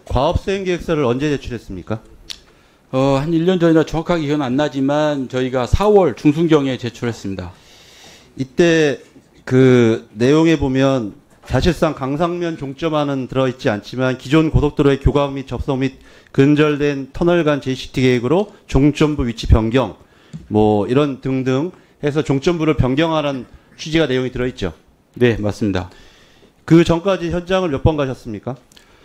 과업수행계획서를 언제 제출했습니까? 한 1년 전이나 정확하게 기억은 안 나지만 저희가 4월 중순경에 제출했습니다. 이때 그 내용에 보면 사실상 강상면 종점안은 들어있지 않지만 기존 고속도로의 교각 및 접속 및 근절된 터널 간 JCT 계획으로 종점부 위치 변경 뭐 이런 등등 해서 종점부를 변경하라는 취지가 내용이 들어있죠. 네, 맞습니다. 그 전까지 현장을 몇 번 가셨습니까?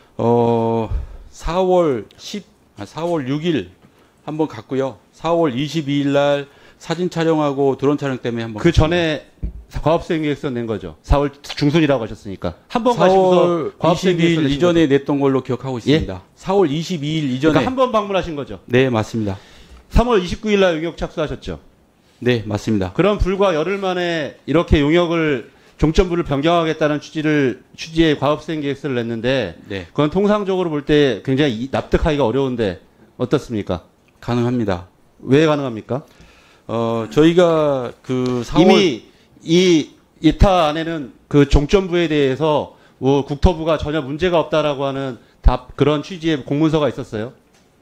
4월 6일 한번 갔고요. 4월 22일 날 사진 촬영하고 드론 촬영 때문에 한번. 그 전에 과업수행계획서 낸 거죠. 4월 중순이라고 하셨으니까. 한 번 가시면서 22일 이전에 냈던 걸로 기억하고 있습니다. 예? 4월 22일 이전에. 그러니까 한 번 방문하신 거죠. 네, 맞습니다. 3월 29일 날 용역 착수하셨죠. 네, 맞습니다. 그럼 불과 열흘 만에 이렇게 용역을 종점부를 변경하겠다는 취지의 과업수행계획서를 냈는데, 네. 그건 통상적으로 볼 때 굉장히 납득하기가 어려운데 어떻습니까? 가능합니다. 왜 가능합니까? 저희가 그 4월 이미 이 예타 안에는 그 종점부에 대해서 뭐 국토부가 전혀 문제가 없다라고 하는 그런 취지의 공문서가 있었어요.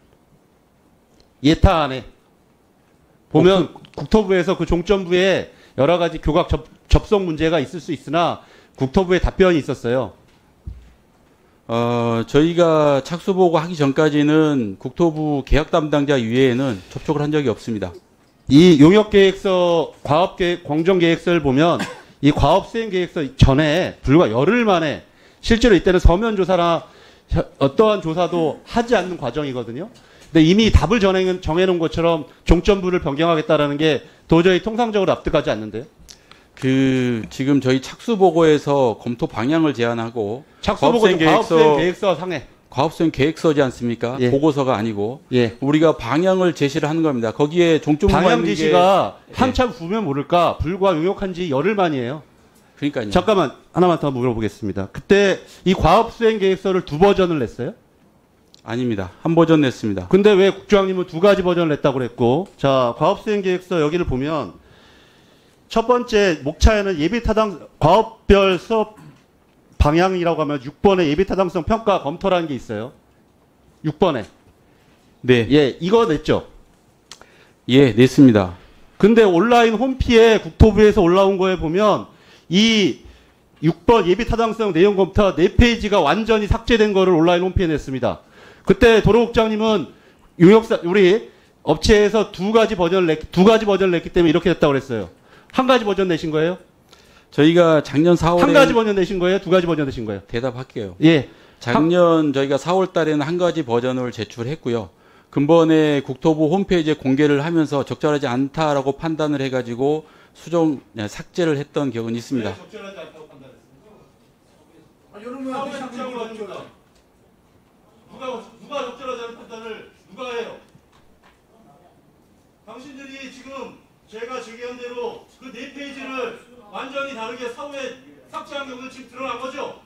예타 안에 보면 국토부에서 그 종점부에 여러 가지 교각 접속 문제가 있을 수 있으나 국토부의 답변이 있었어요. 저희가 착수보고 하기 전까지는 국토부 계약 담당자 이외에는 접촉을 한 적이 없습니다. 이 용역계획서, 공정계획서를 보면 이 과업수행계획서 전에 불과 열흘 만에 실제로 이때는 서면조사나 어떠한 조사도 하지 않는 과정이거든요. 근데 이미 답을 정해놓은 것처럼 종점부를 변경하겠다라는 게 도저히 통상적으로 납득하지 않는데요. 지금 저희 착수보고에서 검토 방향을 제안하고 착수보고도 과업수행계획서 상에 과업수행 계획서지 않습니까? 예. 보고서가 아니고 예. 우리가 방향을 제시를 하는 겁니다. 거기에 종점부가 방향 있는 제시가 게 한참 후면 모를까 불과 용역한 지 열흘 만이에요. 그러니까요. 잠깐만 하나만 더 물어보겠습니다. 그때 이 과업수행계획서를 2버전을 냈어요? 아닙니다. 한 버전 냈습니다. 근데 왜 국장님은 2가지 버전을 냈다고 그랬고, 자 과업수행계획서 여기를 보면 첫 번째 목차에는 예비타당 과업별 수업 방향이라고 하면 6번에 예비타당성 평가 검토라는 게 있어요. 6번에. 네. 예, 이거 냈죠? 예, 냈습니다. 근데 온라인 홈피에 국토부에서 올라온 거에 보면 이 6번 예비타당성 내용 검토 4페이지가 완전히 삭제된 거를 온라인 홈피에 냈습니다. 그때 도로국장님은 우리 업체에서 2가지 버전을 냈기 때문에 이렇게 됐다고 그랬어요. 1가지 버전 내신 거예요? 저희가 작년 4월에 1가지 버전 내신 거예요? 2가지 버전 내신 거예요? 대답할게요. 예. 작년 저희가 4월 달에는 1가지 버전을 제출했고요. 근본에 국토부 홈페이지에 공개를 하면서 적절하지 않다라고 판단을 해가지고 삭제를 했던 기억은 있습니다. 왜 적절하지 않다고 판단했습니까? 누가 적절하지 않은 판단을 누가 해요? 당신들이 지금 제가 제기한 대로 그 4페이지를 완전히 다르게 사후에 삭제한 경우는 지금 드러난 거죠?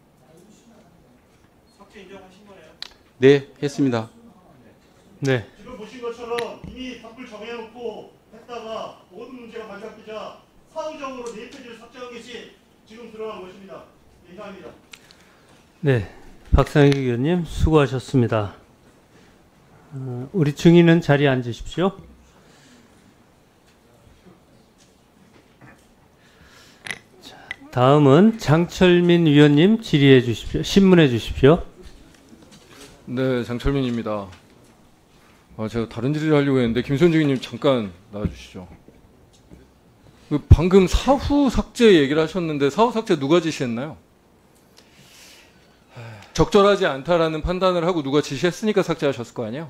삭제 인정하신 거네요? 네, 했습니다. 네. 지금 보신 것처럼 이미 답을 정해놓고 했다가 모든 문제가 발각되자 사후적으로 4페이지를 삭제한 것이 지금 드러난 것입니다. 이상입니다. 네, 박상익 의원님 수고하셨습니다. 우리 증인은 자리에 앉으십시오. 다음은 장철민 위원님 질의해 주십시오. 신문해 주십시오. 네, 장철민입니다. 제가 다른 질의를 하려고 했는데 김선중 의원님 잠깐 나와주시죠. 방금 사후 삭제 얘기를 하셨는데 사후 삭제 누가 지시했나요? 적절하지 않다라는 판단을 하고 누가 지시했으니까 삭제하셨을 거 아니에요?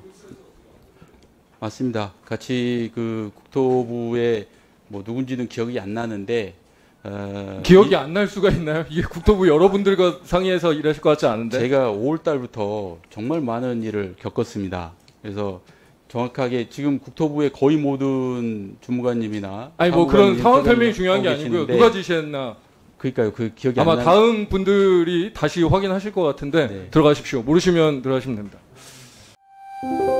맞습니다. 같이 그 국토부에 뭐 누군지는 기억이 안 나는데 기억이 안 날 수가 있나요? 이게 국토부 여러분들과 상의해서 일하실 것 같지 않은데. 제가 5월 달부터 정말 많은 일을 겪었습니다. 그래서 정확하게 지금 국토부의 거의 모든 주무관님이나 아니 뭐 그런 상황 설명이 중요한 게 아니고요. 누가 지시했나. 그러니까요. 그 기억이 아마 안 나는. 다음 분들이 다시 확인하실 것 같은데 네. 들어가십시오. 모르시면 들어가시면 됩니다.